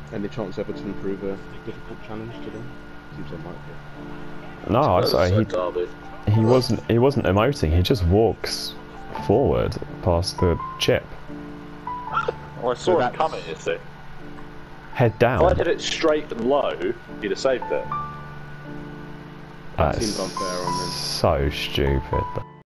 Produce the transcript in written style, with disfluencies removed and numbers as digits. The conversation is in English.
Any chance Everton prove a difficult challenge to them? Seems unlikely. No, I say he wasn't emoting. He just walks forward past the chip. Well, I saw him coming, you see. Head down. If I hit it straight and low, he'd have saved it. That seems unfair on them. So stupid.